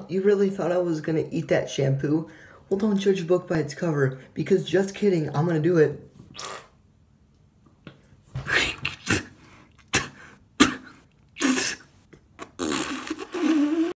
You really thought I was gonna eat that shampoo? Well, don't judge a book by its cover, because just kidding, I'm gonna do it.